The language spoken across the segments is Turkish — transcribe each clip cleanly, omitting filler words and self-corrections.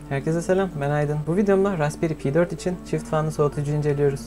Herkese selam, ben Aydın. Bu videomda Raspberry Pi 4 için çift fanlı soğutucu inceliyoruz.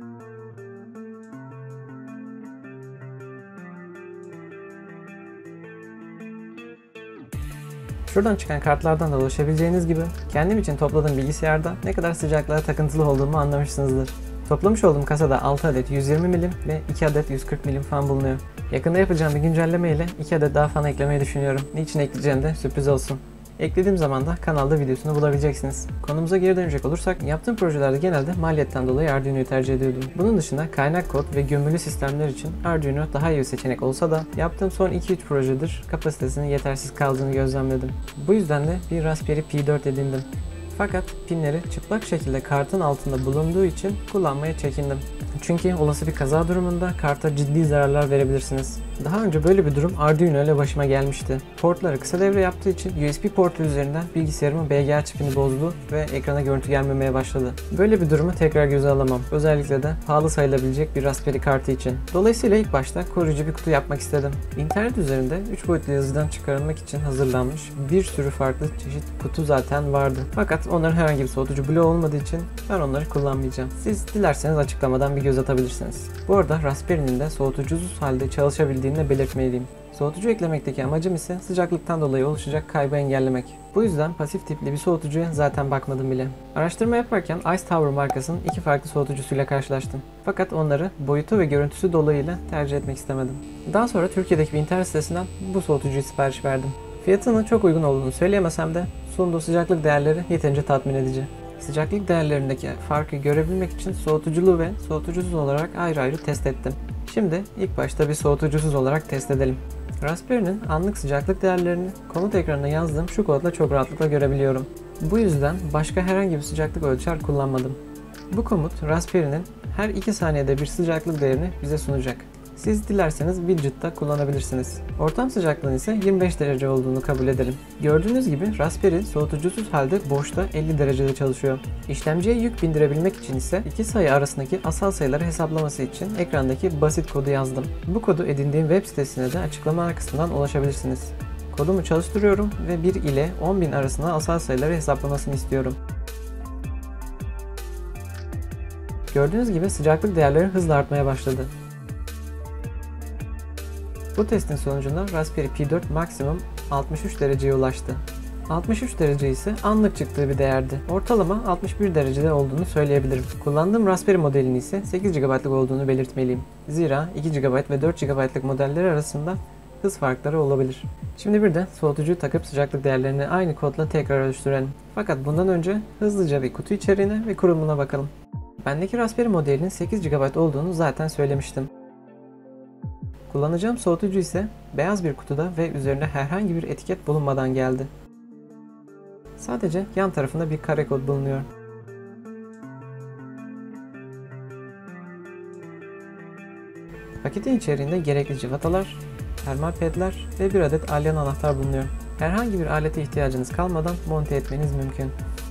Şuradan çıkan kartlardan da ulaşabileceğiniz gibi kendim için topladığım bilgisayarda ne kadar sıcaklığa takıntılı olduğumu anlamışsınızdır. Toplamış olduğum kasada 6 adet 120 milim ve 2 adet 140 milim fan bulunuyor. Yakında yapacağım bir güncelleme ile 2 adet daha fan eklemeyi düşünüyorum. Niçin ekleyeceğim de sürpriz olsun. Eklediğim zaman da kanalda videosunu bulabileceksiniz. Konumuza geri dönecek olursak, yaptığım projelerde genelde maliyetten dolayı Arduino'yu tercih ediyordum. Bunun dışında kaynak kod ve gömülü sistemler için Arduino daha iyi bir seçenek olsa da yaptığım son 2-3 projedir kapasitesinin yetersiz kaldığını gözlemledim. Bu yüzden de bir Raspberry Pi 4 edindim. Fakat pinleri çıplak şekilde kartın altında bulunduğu için kullanmaya çekindim. Çünkü olası bir kaza durumunda karta ciddi zararlar verebilirsiniz. Daha önce böyle bir durum Arduino ile başıma gelmişti. Portları kısa devre yaptığı için USB portu üzerinden bilgisayarımın BGA çipini bozdu ve ekrana görüntü gelmemeye başladı. Böyle bir durumu tekrar göze alamam. Özellikle de pahalı sayılabilecek bir Raspberry kartı için. Dolayısıyla ilk başta koruyucu bir kutu yapmak istedim. İnternet üzerinde 3 boyutlu yazıdan çıkarılmak için hazırlanmış bir sürü farklı çeşit kutu zaten vardı. Fakat onların herhangi bir soğutucu bloğu olmadığı için ben onları kullanmayacağım. Siz dilerseniz açıklamadan bir göz atabilirsiniz. Bu arada Raspberry'nin de soğutucusuz halde çalışabildiğini de belirtmeliyim. Soğutucu eklemekteki amacım ise sıcaklıktan dolayı oluşacak kaybı engellemek. Bu yüzden pasif tipli bir soğutucuya zaten bakmadım bile. Araştırma yaparken Ice Tower markasının iki farklı soğutucusuyla karşılaştım. Fakat onları boyutu ve görüntüsü dolayıyla tercih etmek istemedim. Daha sonra Türkiye'deki bir internet sitesinden bu soğutucuyu sipariş verdim. Fiyatının çok uygun olduğunu söyleyemesem de sunduğu sıcaklık değerleri yeterince tatmin edici. Sıcaklık değerlerindeki farkı görebilmek için soğutuculu ve soğutucusuz olarak ayrı ayrı test ettim. Şimdi ilk başta bir soğutucusuz olarak test edelim. Raspberry'nin anlık sıcaklık değerlerini komut ekranına yazdığım şu kodla çok rahatlıkla görebiliyorum. Bu yüzden başka herhangi bir sıcaklık ölçer kullanmadım. Bu komut Raspberry'nin her 2 saniyede bir sıcaklık değerini bize sunacak. Siz dilerseniz widget'ta kullanabilirsiniz. Ortam sıcaklığının ise 25 derece olduğunu kabul edelim. Gördüğünüz gibi Raspberry soğutucusuz halde boşta 50 derecede çalışıyor. İşlemciye yük bindirebilmek için ise iki sayı arasındaki asal sayıları hesaplaması için ekrandaki basit kodu yazdım. Bu kodu edindiğim web sitesine de açıklama kısmından ulaşabilirsiniz. Kodumu çalıştırıyorum ve 1 ile 10.000 arasında asal sayıları hesaplamasını istiyorum. Gördüğünüz gibi sıcaklık değerleri hızla artmaya başladı. Bu testin sonucunda Raspberry Pi 4 maksimum 63 dereceye ulaştı. 63 derece ise anlık çıktığı bir değerdi. Ortalama 61 derecede olduğunu söyleyebilirim. Kullandığım Raspberry modelinin ise 8 GB'lık olduğunu belirtmeliyim. Zira 2 GB ve 4 GB'lık modelleri arasında hız farkları olabilir. Şimdi bir de soğutucuyu takıp sıcaklık değerlerini aynı kodla tekrar ölçtürelim. Fakat bundan önce hızlıca bir kutu içeriğine ve kurulumuna bakalım. Bendeki Raspberry modelinin 8 GB olduğunu zaten söylemiştim. Kullanacağım soğutucu ise beyaz bir kutuda ve üzerinde herhangi bir etiket bulunmadan geldi. Sadece yan tarafında bir kare kod bulunuyor. Paketin içeriğinde gerekli cıvatalar, termal pedler ve bir adet alyan anahtar bulunuyor. Herhangi bir alete ihtiyacınız kalmadan monte etmeniz mümkün.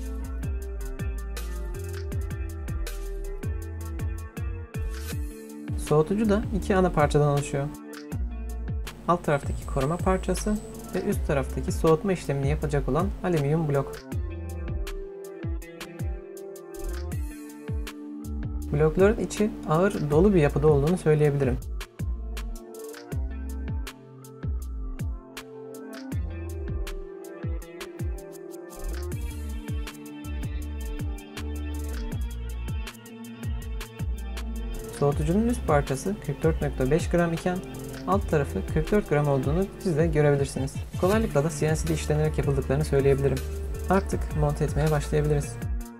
Soğutucu da iki ana parçadan oluşuyor. Alt taraftaki koruma parçası ve üst taraftaki soğutma işlemini yapacak olan alüminyum blok. Blokların içi ağır, dolu bir yapıda olduğunu söyleyebilirim. Soğutucunun üst parçası 44.5 gram iken alt tarafı 44 gram olduğunu siz de görebilirsiniz. Kolaylıkla da CNC'de işlenerek yapıldıklarını söyleyebilirim. Artık monte etmeye başlayabiliriz.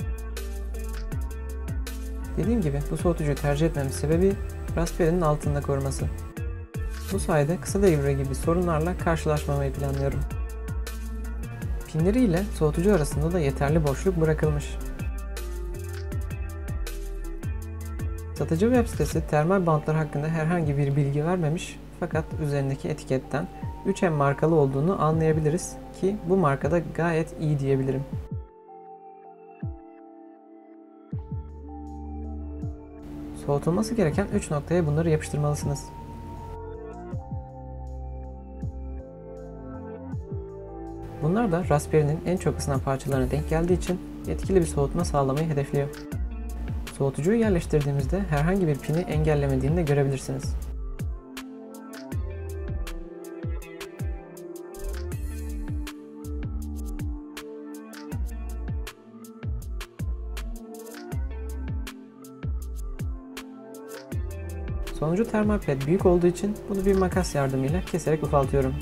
Dediğim gibi bu soğutucuyu tercih etmemin sebebi Raspberry'nin altında koruması. Bu sayede kısa devre gibi sorunlarla karşılaşmamayı planlıyorum. Pinleri ile soğutucu arasında da yeterli boşluk bırakılmış. Satıcı web sitesi termal bantlar hakkında herhangi bir bilgi vermemiş fakat üzerindeki etiketten 3M markalı olduğunu anlayabiliriz ki bu markada gayet iyi diyebilirim. Soğutulması gereken 3 noktaya bunları Bunlar da Raspberry'nin en çok ısınan parçalarına denk geldiği için etkili bir soğutma sağlamayı hedefliyor. Soğutucuyu yerleştirdiğimizde herhangi bir pini engellemediğini de görebilirsiniz. Sonuncu termal ped büyük olduğu için bunu bir makas yardımıyla keserek ufaltıyorum.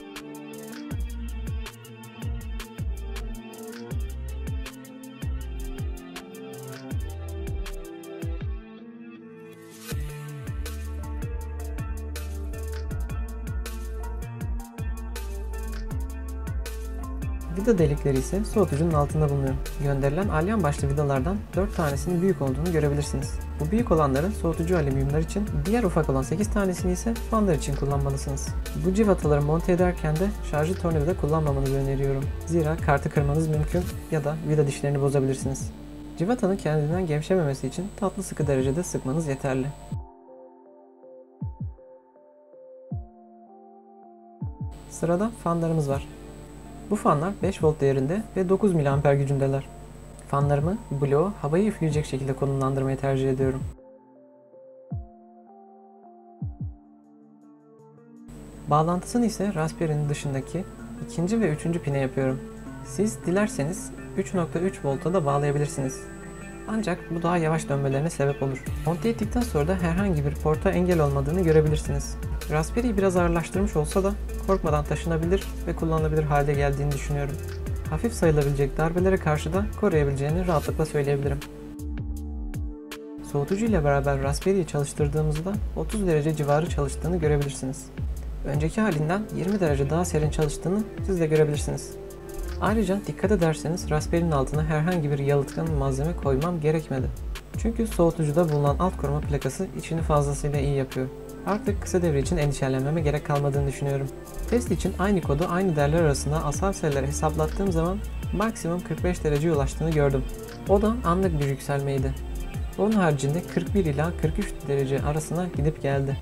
Vida delikleri ise soğutucunun altında bulunuyor. Gönderilen alyan başlı vidalardan 4 tanesinin büyük olduğunu görebilirsiniz. Bu büyük olanları soğutucu alüminyumlar için, diğer ufak olan 8 tanesini ise fanlar için kullanmalısınız. Bu civataları monte ederken de şarjlı tornavida kullanmamanızı öneriyorum. Zira kartı kırmanız mümkün ya da vida dişlerini bozabilirsiniz. Civatanın kendinden gevşememesi için tatlı sıkı derecede sıkmanız yeterli. Sırada fanlarımız var. Bu fanlar 5 volt değerinde ve 9 mAh gücündeler. Fanlarımı bloğa havayı üfleyecek şekilde konumlandırmayı tercih ediyorum. Bağlantısını ise Raspberry'nin dışındaki ikinci ve üçüncü pine yapıyorum. Siz dilerseniz 3.3 volta da bağlayabilirsiniz. Ancak bu daha yavaş dönmelerine sebep olur. Monte ettikten sonra da herhangi bir porta engel olmadığını görebilirsiniz. Raspberry'yi biraz ağırlaştırmış olsa da korkmadan taşınabilir ve kullanılabilir halde geldiğini düşünüyorum. Hafif sayılabilecek darbelere karşı da koruyabileceğini rahatlıkla söyleyebilirim. Soğutucu ile beraber Raspberry'yi çalıştırdığımızda 30 derece civarı çalıştığını görebilirsiniz. Önceki halinden 20 derece daha serin çalıştığını siz de görebilirsiniz. Ayrıca dikkat ederseniz Raspberry'nin altına herhangi bir yalıtkan malzeme koymam gerekmedi. Çünkü soğutucuda bulunan alt koruma plakası içini fazlasıyla iyi yapıyor. Artık kısa devre için endişelenmeme gerek kalmadığını düşünüyorum. Test için aynı kodu aynı değerler arasında asal sayıları hesaplattığım zaman maksimum 45 dereceye ulaştığını gördüm. O da anlık bir yükselmeydi. Onun haricinde 41 ila 43 derece arasına gidip geldi.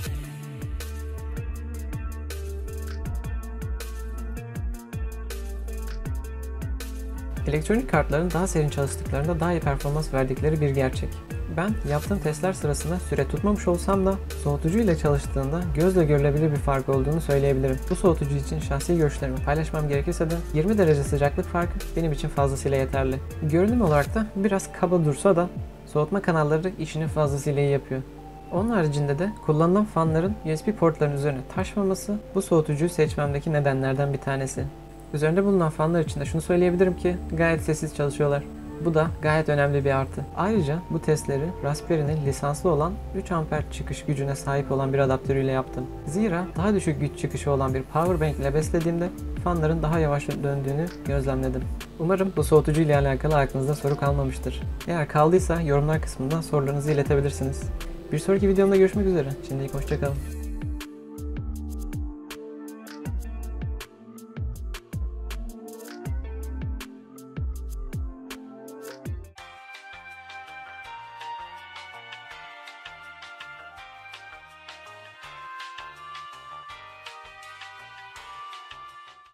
Elektronik kartların daha serin çalıştıklarında daha iyi performans verdikleri bir gerçek. Ben yaptığım testler sırasında süre tutmamış olsam da soğutucu ile çalıştığında gözle görülebilir bir fark olduğunu söyleyebilirim. Bu soğutucu için şahsi görüşlerimi paylaşmam gerekirse de 20 derece sıcaklık farkı benim için fazlasıyla yeterli. Görünüm olarak da biraz kaba dursa da soğutma kanalları işini fazlasıyla iyi yapıyor. Onun haricinde de kullanılan fanların USB portlarının üzerine taşmaması bu soğutucuyu seçmemdeki nedenlerden bir tanesi. Üzerinde bulunan fanlar için de şunu söyleyebilirim ki gayet sessiz çalışıyorlar. Bu da gayet önemli bir artı. Ayrıca bu testleri Raspberry'nin lisanslı olan 3 amper çıkış gücüne sahip olan bir adaptörüyle yaptım. Zira daha düşük güç çıkışı olan bir powerbank ile beslediğimde fanların daha yavaş döndüğünü gözlemledim. Umarım bu soğutucu ile alakalı aklınızda soru kalmamıştır. Eğer kaldıysa yorumlar kısmında sorularınızı iletebilirsiniz. Bir sonraki videomda görüşmek üzere. Şimdilik hoşça kalın.